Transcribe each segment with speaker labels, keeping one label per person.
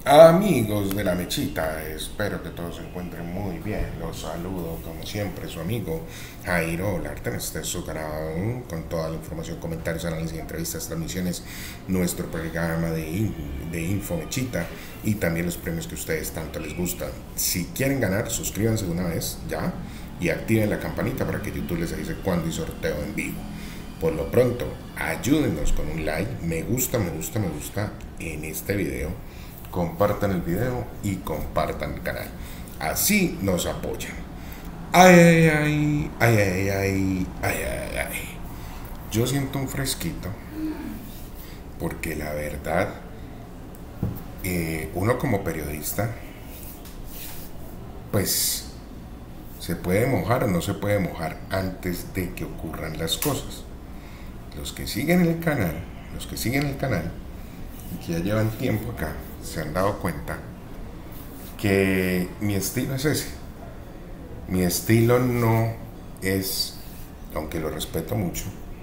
Speaker 1: Amigos de la Mechita, espero que todos se encuentren muy bien. Los saludo como siempre, su amigo Jairo Olarte. Este es su canal con toda la información, comentarios, análisis, entrevistas, transmisiones, nuestro programa de Info Mechita y también los premios que a ustedes tanto les gustan. Si quieren ganar, suscríbanse de una vez ya y activen la campanita para que YouTube les avise cuando hay sorteo en vivo. Por lo pronto, ayúdenos con un like, me gusta en este video. Compartan el video y compartan el canal. Así nos apoyan. Ay, ay, ay, ay, ay, ay, ay, ay. Yo siento un fresquito porque la verdad, uno como periodista, pues se puede mojar o no se puede mojar antes de que ocurran las cosas. Los que siguen el canal y que ya llevan tiempo acá, se han dado cuenta que mi estilo es ese. Mi estilo no es, aunque lo respeto mucho,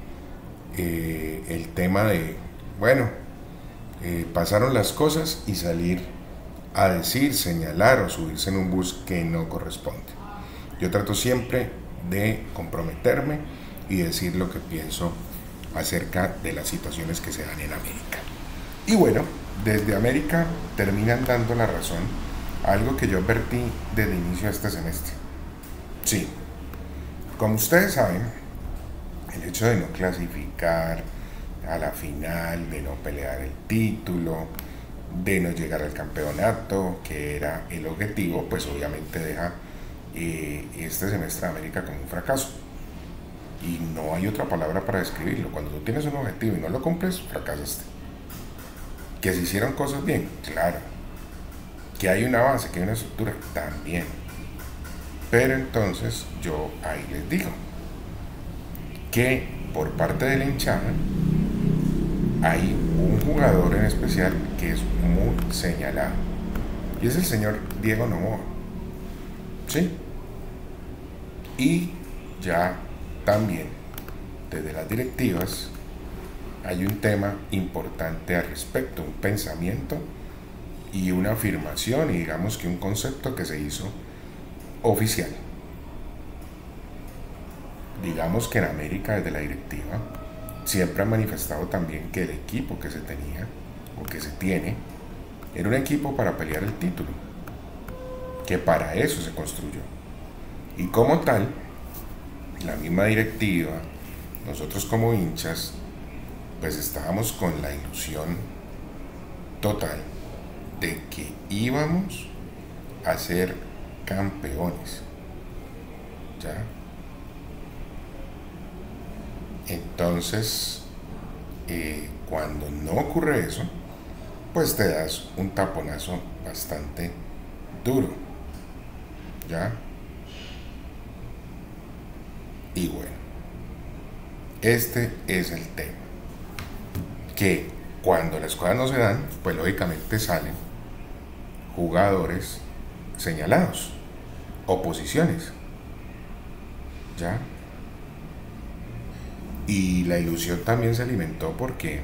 Speaker 1: el tema de, bueno, pasaron las cosas y salir a decir, señalar o subirse en un bus que no corresponde. Yo trato siempre de comprometerme y decir lo que pienso acerca de las situaciones que se dan en América. Y bueno, desde América terminan dando la razón a algo que yo advertí desde el inicio de este semestre. Sí, como ustedes saben, el hecho de no clasificar a la final, de no pelear el título, de no llegar al campeonato, que era el objetivo, pues obviamente deja este semestre de América como un fracaso. Y no hay otra palabra para describirlo. Cuando tú tienes un objetivo y no lo cumples, fracasaste. Que se hicieron cosas bien, claro. Que hay una base, que hay una estructura, también. Pero entonces yo ahí les digo que por parte de la hinchada hay un jugador en especial que es muy señalado. Y es el señor Diego Noboa. ¿Sí? Y ya también desde las directivas hay un tema importante al respecto, un pensamiento y una afirmación y digamos que un concepto que se hizo oficial. Digamos que en América desde la directiva siempre han manifestado también que el equipo que se tenía o que se tiene era un equipo para pelear el título, que para eso se construyó. Y como tal, la misma directiva, nosotros como hinchas, pues estábamos con la ilusión total de que íbamos a ser campeones. ¿Ya? Entonces, cuando no ocurre eso, pues te das un taponazo bastante duro. ¿Ya? Y bueno, este es el tema. Que cuando las cosas no se dan, pues lógicamente salen jugadores señalados, oposiciones, ¿ya? Y la ilusión también se alimentó porque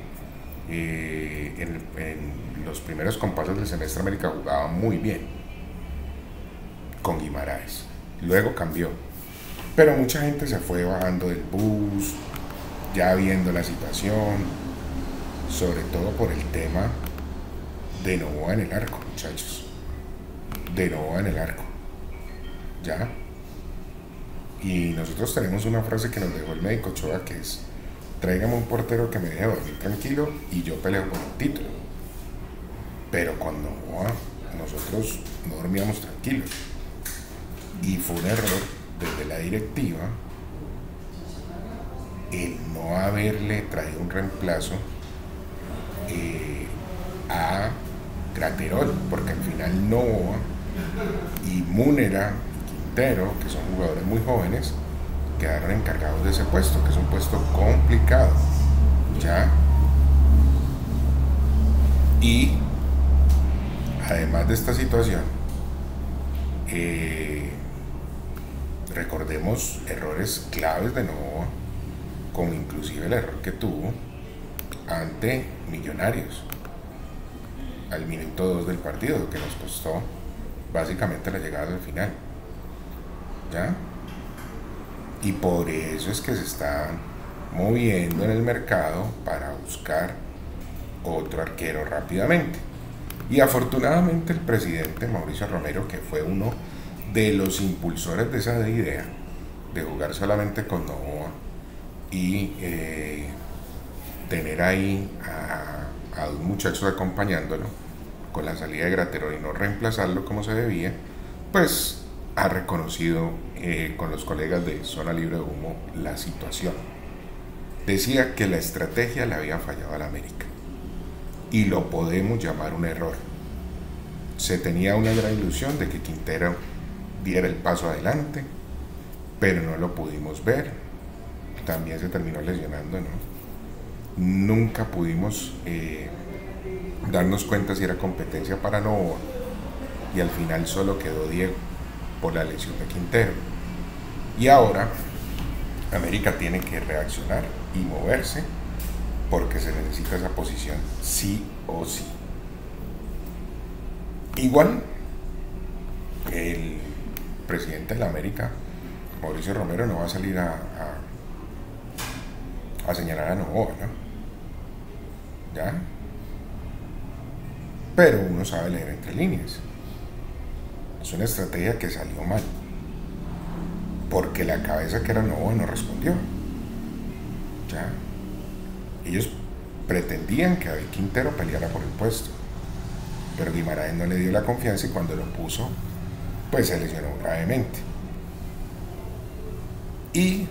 Speaker 1: en los primeros compases del semestre América jugaba muy bien con Guimaraes, luego cambió, pero mucha gente se fue bajando del bus, ya viendo la situación, sobre todo por el tema de Noboa en el arco, muchachos. De Noboa en el arco. ¿Ya? Y nosotros tenemos una frase que nos dejó el médico Ochoa que es: tráigame un portero que me deje dormir tranquilo y yo peleo por el título. Pero con Noboa nosotros no dormíamos tranquilos. Y fue un error desde la directiva el no haberle traído un reemplazo a Graterol, porque al final Noboa y Múnera y Quintero, que son jugadores muy jóvenes, quedaron encargados de ese puesto, que es un puesto complicado, ¿ya? Y además de esta situación, recordemos errores claves de Noboa, como inclusive el error que tuvo ante Millonarios. al minuto 2 del partido, que nos costó básicamente la llegada al final. ¿Ya? Y por eso es que se está moviendo en el mercado para buscar otro arquero rápidamente. Y afortunadamente el presidente Mauricio Romero, que fue uno de los impulsores de esa idea de jugar solamente con Novoa y tener ahí a dos muchachos acompañándolo con la salida de Graterol y no reemplazarlo como se debía, pues ha reconocido con los colegas de Zona Libre de Humo la situación. Decía que la estrategia le había fallado a la América y lo podemos llamar un error. Se tenía una gran ilusión de que Quintero diera el paso adelante, pero no lo pudimos ver. También se terminó lesionando, ¿no? Nunca pudimos darnos cuenta si era competencia para Novoa, y al final solo quedó Diego por la lesión de Quintero. Y ahora América tiene que reaccionar y moverse porque se necesita esa posición sí o sí. Igual el presidente de la América, Mauricio Romero, no va a salir a señalar a Novoa, ¿no? ¿Ya? Pero uno sabe leer entre líneas. Es una estrategia que salió mal, porque la cabeza que era Novoa no respondió. ¿Ya? Ellos pretendían que David Quintero peleara por el puesto, pero Guimaraes no le dio la confianza y cuando lo puso, pues se lesionó gravemente. Y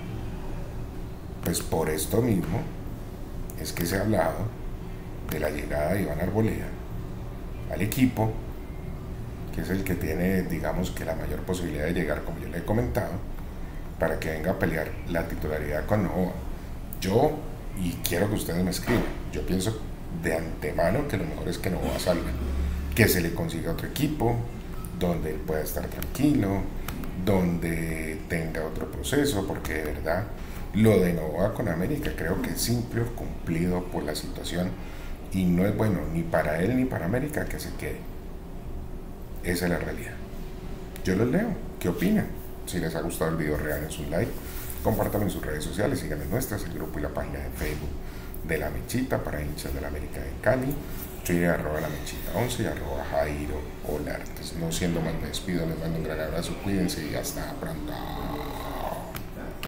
Speaker 1: pues por esto mismo es que se ha hablado de la llegada de Iván Arboleda al equipo, que es el que tiene, digamos, que la mayor posibilidad de llegar, como yo le he comentado, para que venga a pelear la titularidad con Novoa. Yo, y quiero que ustedes me escriban, yo pienso de antemano que lo mejor es que Novoa salga, que se le consiga otro equipo donde él pueda estar tranquilo, donde tenga otro proceso, porque de verdad lo de Novoa con América creo que es simple cumplido por la situación y no es bueno ni para él ni para América que se quede. Esa es la realidad. Yo los leo, ¿qué opinan? Si les ha gustado el video, regalen su like, compártanlo en sus redes sociales, síganme en nuestras, el grupo y la página de Facebook de La Mechita para hinchas de la América de Cali, Twitter @lamechita11 y @Jairo Olartes. No siendo más, me despido, les mando un gran abrazo, cuídense y hasta pronto.